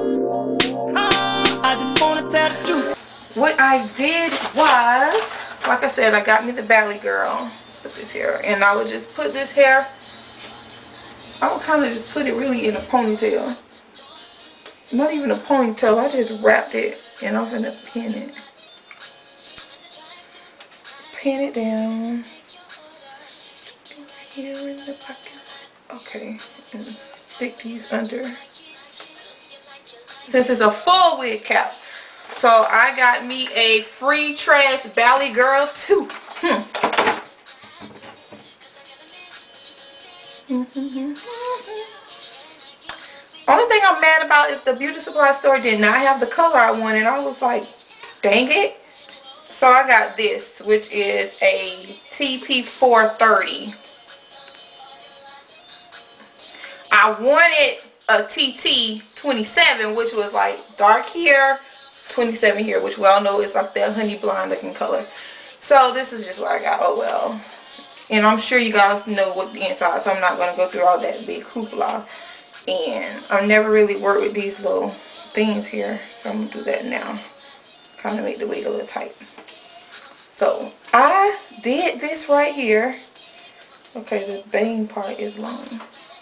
I just wanna tell the truth. What I did was, like I said, I got me the Bali Girl. Put this here, and I would just put this hair. I would kind of just put it really in a ponytail. Not even a ponytail. I just wrapped it, and I'm gonna pin it. Pin it down. Here in the pocket. Okay, and stick these under. Since it's a full wig cap. So I got me a Freetress Bali Girl too. Only thing I'm mad about is the beauty supply store did not have the color I wanted. I was like, dang it. So I got this, which is a TP430. I wanted a TT27, which was like dark here, 27 here, which we all know is like that honey blonde looking color. So this is just what I got. Oh well. And I'm sure you guys know what the inside, so I'm not going to go through all that big hoopla. And I've never really worked with these little things here, so I'm going to do that now. Kind of make the wig a little tight. So I did this right here. Okay, the bang part is long.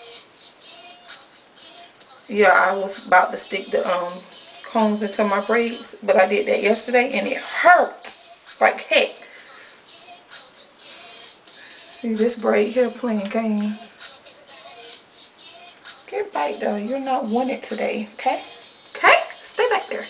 Yeah, I was about to stick the combs into my braids, but I did that yesterday and it hurt like heck. See this braid here playing games. Get back though, you're not wanted today, okay? Okay? Stay back there.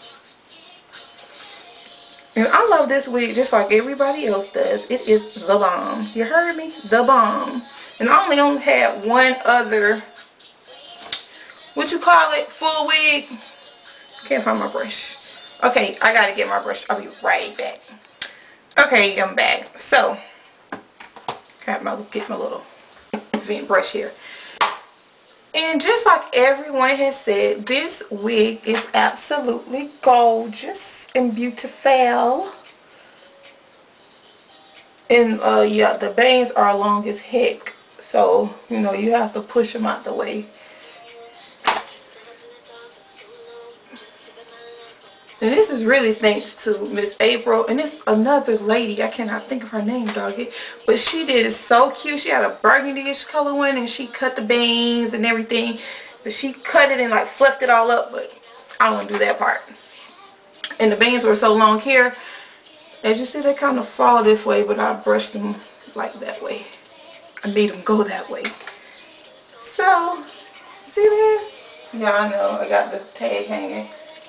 And I love this wig just like everybody else does. It is the bomb. You heard me? The bomb. And I only had one other, what you call it, full wig. Can't find my brush. Okay, I gotta get my brush. I'll be right back. Okay, I'm back. So, get my little vent brush here. And just like everyone has said, this wig is absolutely gorgeous and beautiful. And yeah, the bangs are long as heck. So, you know, you have to push them out the way. And this is really thanks to Miss April. And it's another lady. I cannot think of her name, doggy. But she did it so cute. She had a burgundy-ish color one. And she cut the bangs and everything. So she cut it and like fluffed it all up. But I don't want to do that part. And the bangs were so long here. As you see, they kind of fall this way. But I brushed them like that way. I made them go that way. So, see this? Yeah, I know. I got the tag hanging.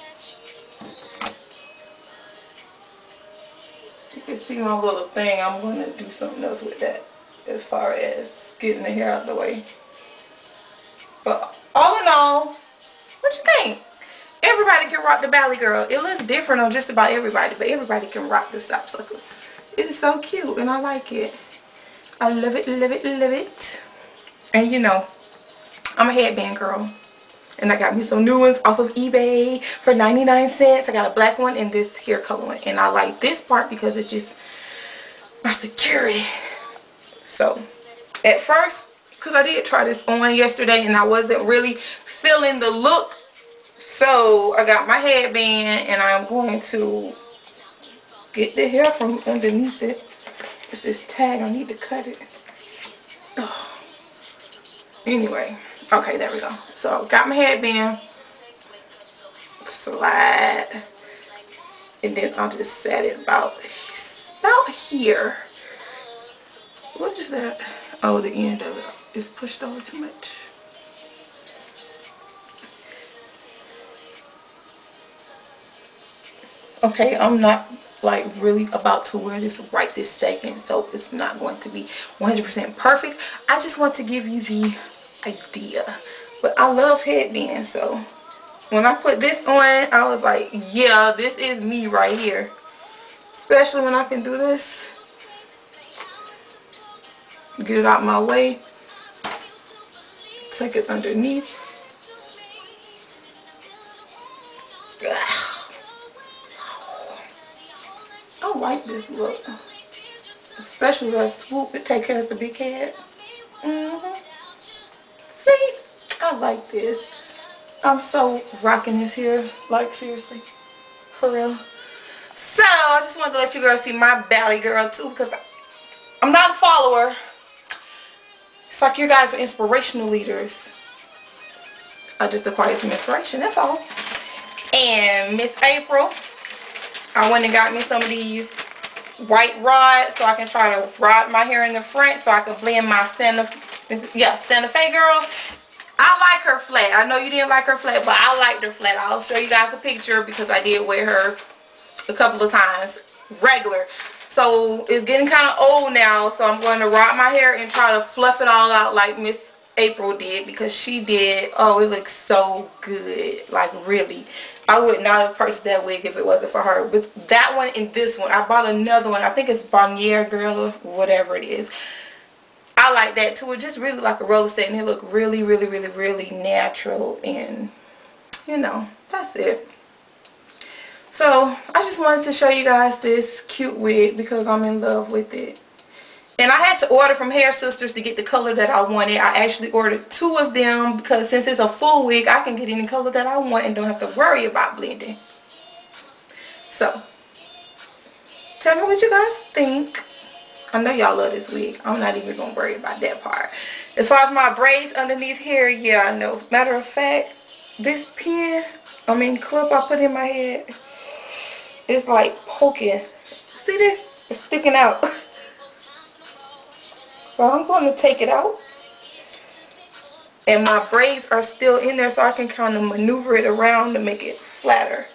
You can see my little thing. I'm going to do something else with that as far as getting the hair out the way. But all in all, what you think? Everybody can rock the Bali Girl. It looks different on just about everybody, but everybody can rock the stop sucker. It is so cute and I like it. I love it, love it, love it. And you know, I'm a headband girl. And I got me some new ones off of eBay for 99 cents. I got a black one and this hair color one. And I like this part because it's just my security. So, at first, because I did try this on yesterday and I wasn't really feeling the look. So, I got my headband and I'm going to get the hair from underneath it. It's this tag. I need to cut it. Oh. Anyway. Okay, there we go. So, got my headband, slide, and then I'll just set it about here. What is that? Oh, the end of it is pushed over too much. Okay, I'm not like really about to wear this right this second, so it's not going to be 100% perfect. I just want to give you the idea. But I love headbands, so when I put this on, I was like, yeah, this is me right here. Especially when I can do this. Get it out my way. Tuck it underneath. I like this look. Especially when I swoop it, take care of the big head. See? I like this. I'm so rocking this here, like seriously, for real. So I just wanted to let you girls see my Bali Girl too, because I'm not a follower. It's like you guys are inspirational leaders. I just acquired some inspiration, that's all. And Miss April, I went and got me some of these white rods so I can try to rod my hair in the front so I can blend my Santa Fe Girl. I like her flat. I know you didn't like her flat, but I liked her flat. I'll show you guys a picture because I did wear her a couple of times regular. So it's getting kind of old now, so I'm going to rod my hair and try to fluff it all out like Miss April did, because she did. Oh, it looks so good, like really. I would not have purchased that wig if it wasn't for her. But that one and this one, I bought another one. I think it's Bonnier Girl or whatever it is. I like that too. It just really like a roller set, and it looked really, really, really, really natural. And you know, that's it. So I just wanted to show you guys this cute wig because I'm in love with it. And I had to order from Hair Sisters to get the color that I wanted. I actually ordered 2 of them because since it's a full wig, I can get any color that I want and don't have to worry about blending. So, tell me what you guys think. I know y'all love this wig. I'm not even going to worry about that part. As far as my braids underneath here, yeah, I know. Matter of fact, this clip I put in my head, it's like poking. See this? It's sticking out. So I'm going to take it out. And my braids are still in there so I can kind of maneuver it around to make it flatter.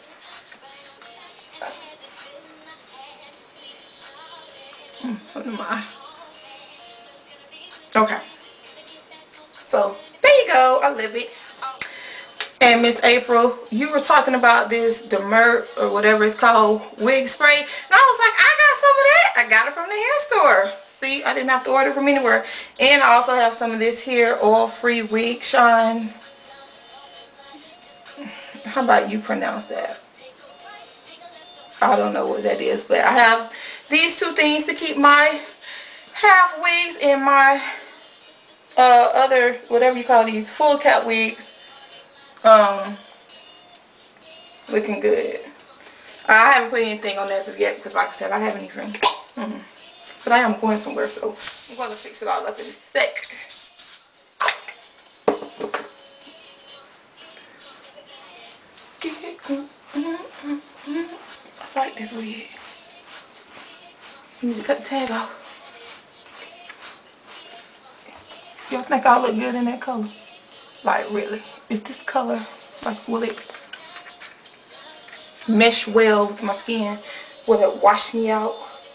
Okay. So there you go. I love it. And Miss April, you were talking about this Demert or whatever it's called wig spray. And I was like, I got some of that. I got it from the hair store. See, I didn't have to order from anywhere. And I also have some of this here oil-free wig shine. How about you pronounce that? I don't know what that is, but I have these 2 things to keep my half wigs and my other, whatever you call these, full cap wigs looking good. I haven't put anything on as of yet because like I said, I haven't even but I am going somewhere, so I'm going to fix it all up in a sec. I like this wig. I need to cut the tag off. Y'all think I look good in that color? Like really? Is this color, like, will it mesh well with my skin? Will it wash me out?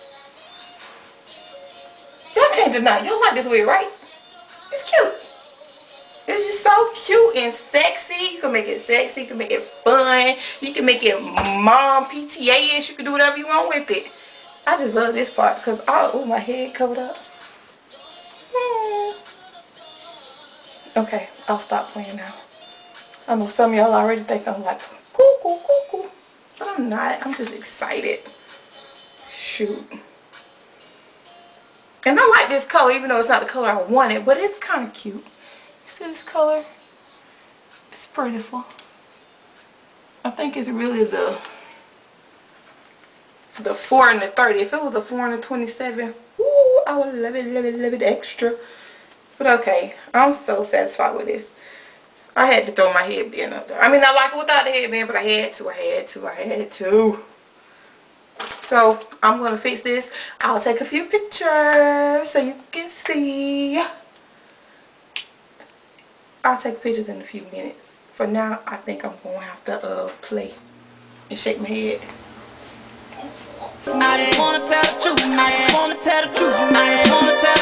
Y'all can't deny. Y'all like this wig, right? It's cute. It's just so cute and sexy. You can make it sexy. You can make it fun. You can make it mom PTA-ish. You can do whatever you want with it. I just love this part because my head covered up. Okay, I'll stop playing now. I know some of y'all already think I'm like, cool, cool, cool, cool. But I'm not. I'm just excited. Shoot. And I like this color, even though it's not the color I wanted, but it's kind of cute. See this color? It's beautiful. I think it's really the 4 and the 30. If it was a 4 and a 27, ooh, I would love it extra. But okay, I'm so satisfied with this. I had to throw my headband up there. I mean, I like it without the headband, but I had to. So, I'm going to fix this. I'll take a few pictures so you can see. I'll take pictures in a few minutes. For now, I think I'm going to have to play and shake my head. I just want to tell the truth. I just want to tell the truth. I just want to tell